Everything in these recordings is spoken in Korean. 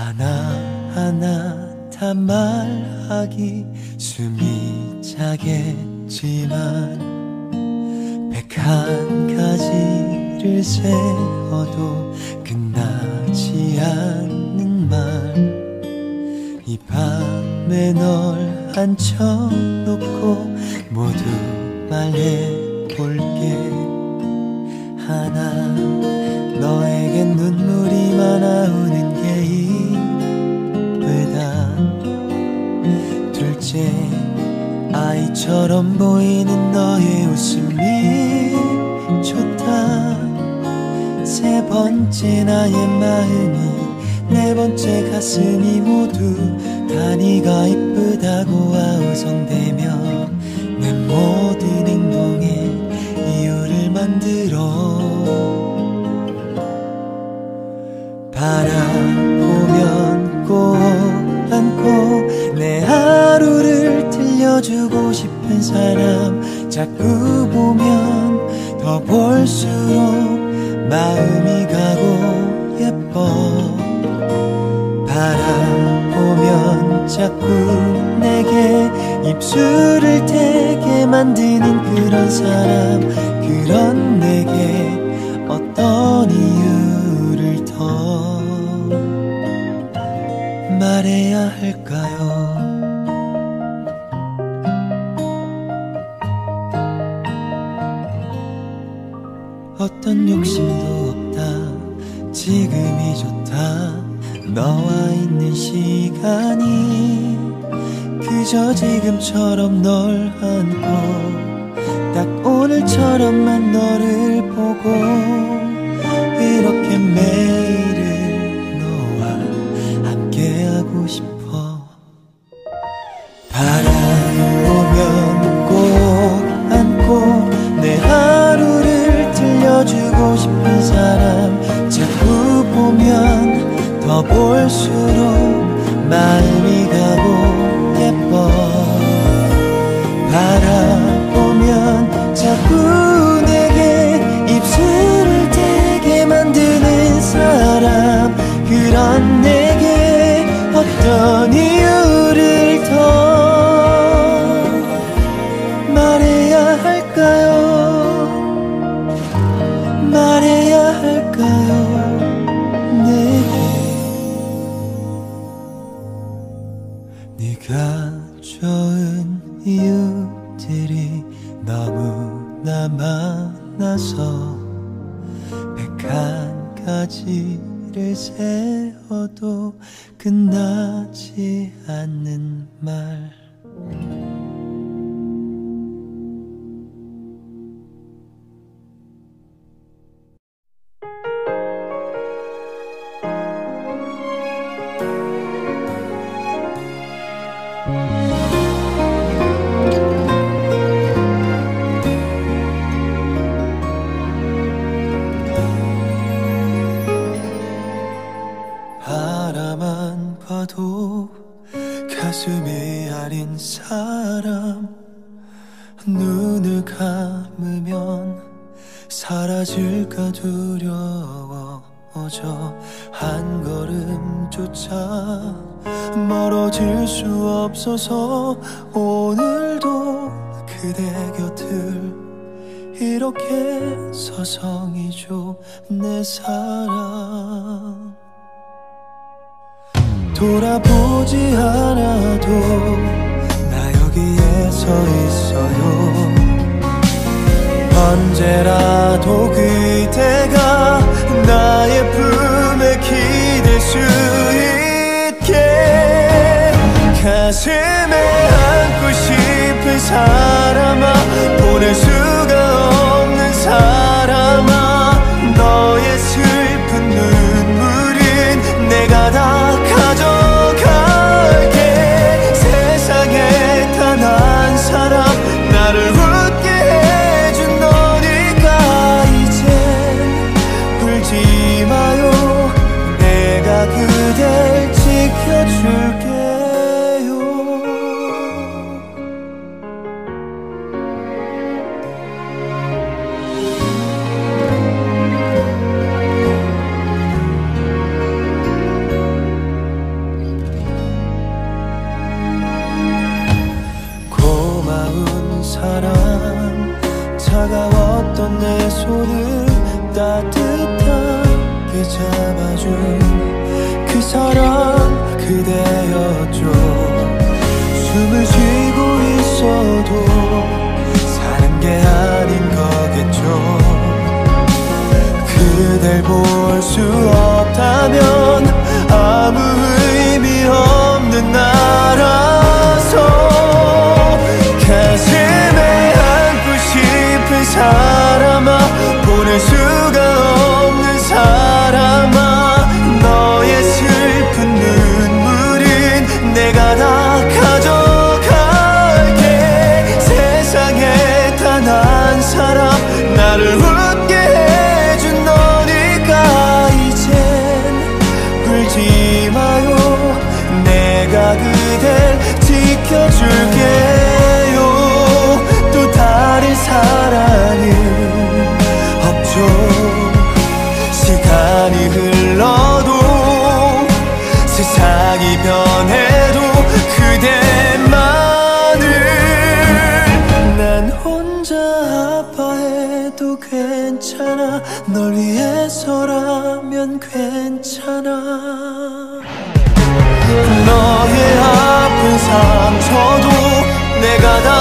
하나하나 다 말하기 숨이 차겠지만 101가지를 세어도 끝나지 않는 말 이 밤에 널 앉혀놓고 모두 말해볼게 하나 너에겐 눈물이 많아 우는 게 이쁘다 둘째 아이처럼 보이는 너의 웃음이 좋다 세 번째 나의 마음이 네 번째 가슴이 모두 다 네가 이쁘다고 아우성대며 내 모든 행동에 이유를 만들어 바라보면 꼭 안고 내 하루를 들려주고 싶은 사람 자꾸 보면 더 볼수록 마음이 가고 예뻐 바라보면 자꾸 내게 입술을 대게 만드는 그런 사람 그런 내게 어떤 이유를 더 말해야 할까요? 어떤 욕심도 없다 지금이 좋다 너와 있는 시간이 그저 지금처럼 널 안고 딱 오늘처럼만 너를 보고 이렇게 매일을 너와 함께하고 싶어 바라보면 꼭 안고 내 하루를 들려주고 싶은 사람 자꾸 보면 더 볼수록 마음이 가고 예뻐 바라보면 자꾸 내게 입술을 대게 만드는 사람 그런 내게 어떤 이유를 더 말해야 할까요? 말해야 할까요? 네가 좋은 이유들이 너무나 많아서 101가지를 세어도 끝나지 않는 말 바라만 봐도 가슴이 아린 사람 눈을 감으면 사라질까 두려워져 한 걸음조차 멀어질 수 없어서 오늘도 그대 곁을 이렇게 서성이죠 내 사랑 돌아보지 않아도 나 여기에 서 있어요 언제라도 그대가 나의 품에 기댈 수 있게 가슴에 안고 싶은 사람아 보낼 수가 없는 사람아 너의 슬픈 눈물은 내가 다 가져갈게 세상에 단 한 사람 나를 웃게 해준 너니까 이제 울지 마요 내가 그댈 지켜줄게요 곁을 잡아준 그 사람 그대였죠. 숨을 쉬고 있어도 사는 게 아닌 거겠죠. 그댈 볼 수 없다면 아무 의미 없는 나라서 가슴에 안고 싶은 사람아, 보낼 수가 없는 사람아, 너의 슬픈 눈물은 내가 다 가져갈게. 세상에 단 한 사람 나를 웃게 해준 너니까 이젠 울지 마요. 내가 그댈 지켜줄게요. 또 다른 사랑은 없죠. 시간이 흘러도 세상이 변해도 그대만을 난 혼자 아파해도 괜찮아. 널 위해서라면 괜찮아. 너의 아픈 상처도 내가 다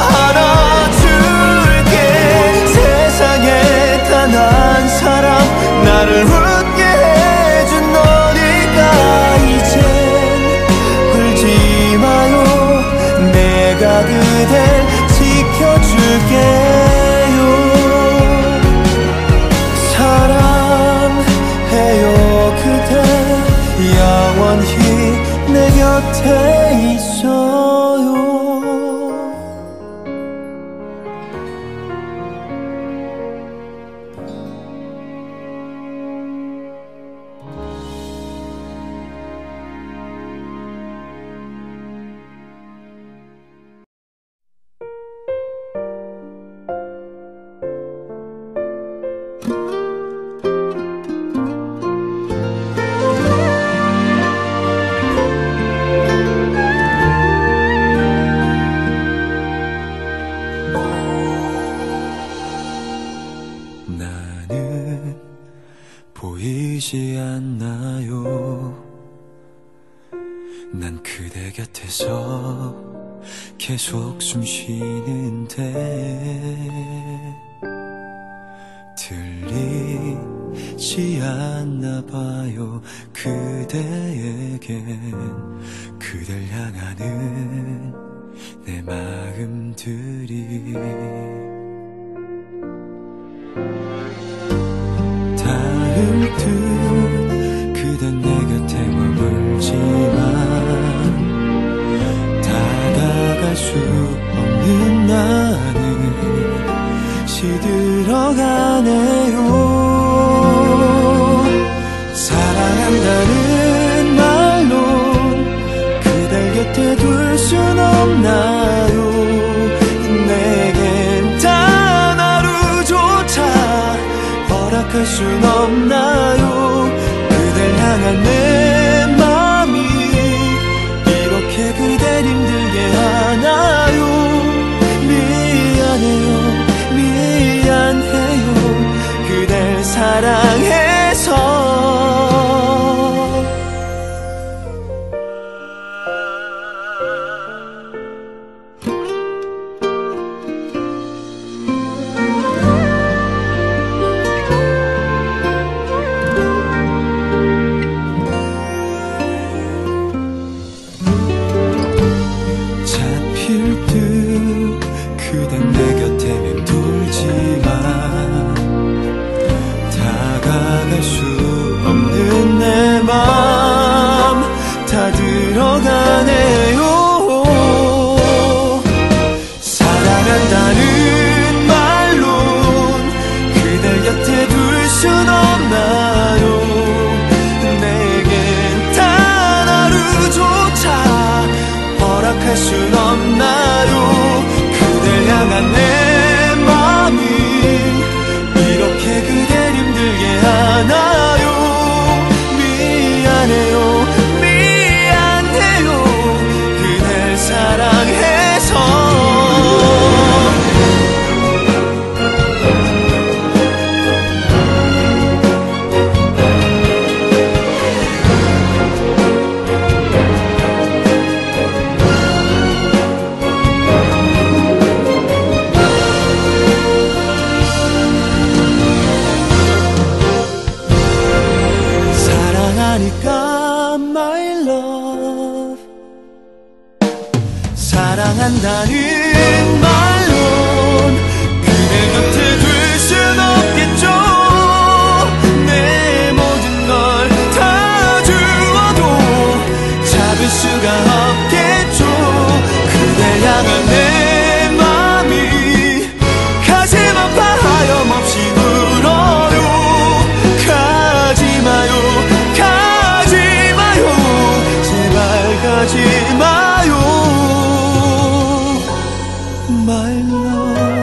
알아줄게. 세상에 단 한 사람 나를 웃게 해준 너니까 이젠 울지 마요. 내가 그댈 지켜줄게요. 사랑해요 그대, 영원히 내 곁에 있어요. 나는 보이지 않나요? 난 그대 곁에서 계속 숨 쉬는데 들리지 않나 봐요. 그대에겐 그댈 향하는 내 마음들이 닿을 듯 그댄 내 곁에 머물지만 다가갈 수 없는 나는 시들어가네요. 사랑한다는 말로 그댈 곁에 둘 순 없나요? 내겐 단 하루조차 허락할 순 없나요? 그댈 향한 내 맘이 이렇게 그댈 힘들게 하나요? 미안해요 미안해요 그댈 사랑해서. 그댄 내 곁에 맴돌지만 다가갈 수 없는 내 맘 다 들어가네요. 사랑한다는 말론 그댈 곁에 둘 순 없나요? 내겐 단 하루조차 허락할 순 없나요? 그댈 향한 내 맘이 이렇게 그댈 힘들게 하나요? 미안해요 미안해요 그댈 사랑해서. love. 사랑한다는 말론 그대 곁에 둘 순 없겠죠. 내 모든 걸 다 주어도 잡을 수가 없겠죠. 그댈 향한 내 맘이 가슴 아파 하염없이 울어요. 가지마요 가지마요 제발 가지마요 My love.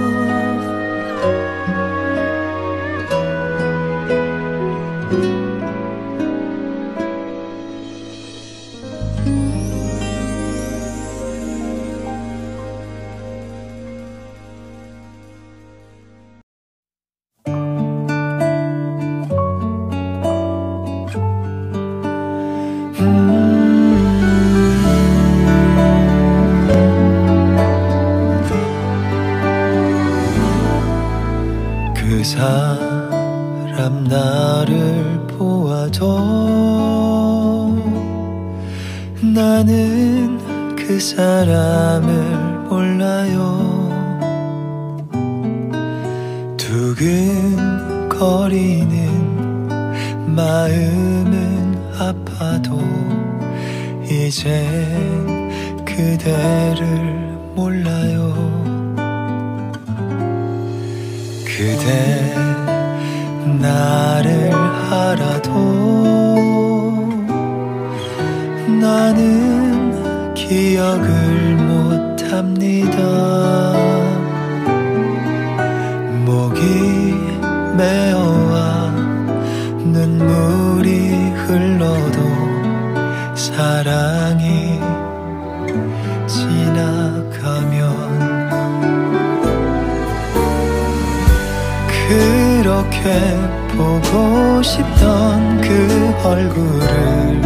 그 사람 나를 보아도 나는 그 사람을 몰라요. 두근거리는 마음은 아파도 이젠 그대를 몰라요. 그대 나를 알아도 나는 기억을 못합니다. 목이 메어와 눈물이 흘러도 사랑이 지나가면 그렇게 보고 싶던 그 얼굴을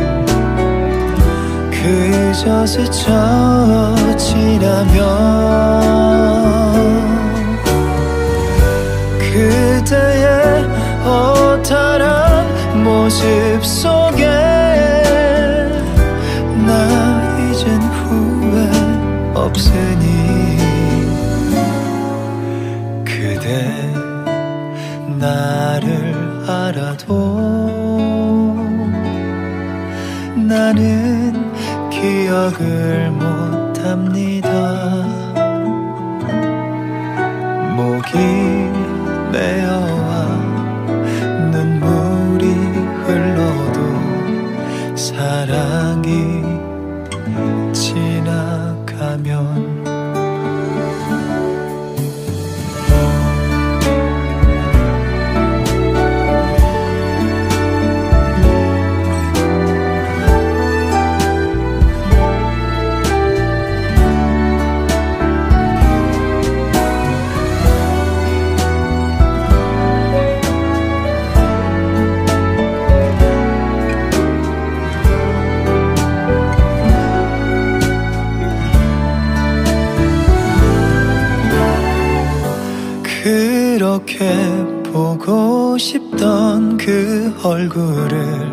그저 스쳐 지나면 그대의 허탈한 모습 속에 나 이젠 후회 없으니 그대 나를 알아도 나는 기억을 못합니다. 목이 메어와 눈물이 흘러도 사랑이 지나가면 그렇게 보고 싶던 그 얼굴을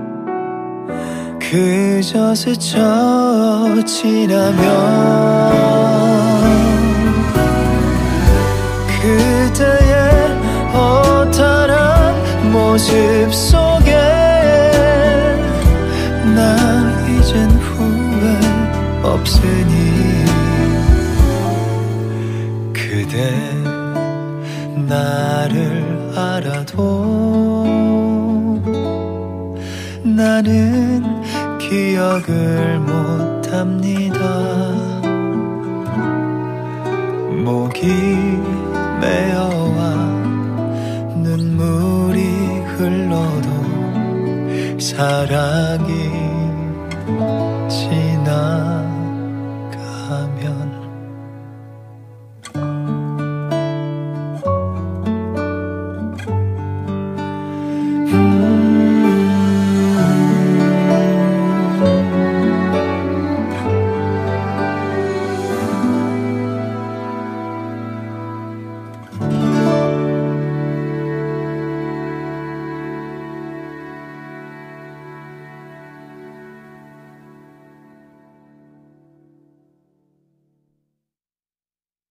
그저 스쳐 지나면 그대의 허탈한 모습 속에 나 이젠 후회 없으니 그대 나를 알아도 나는 기억을 못합니다. 목이 메어와 눈물이 흘러도 사랑이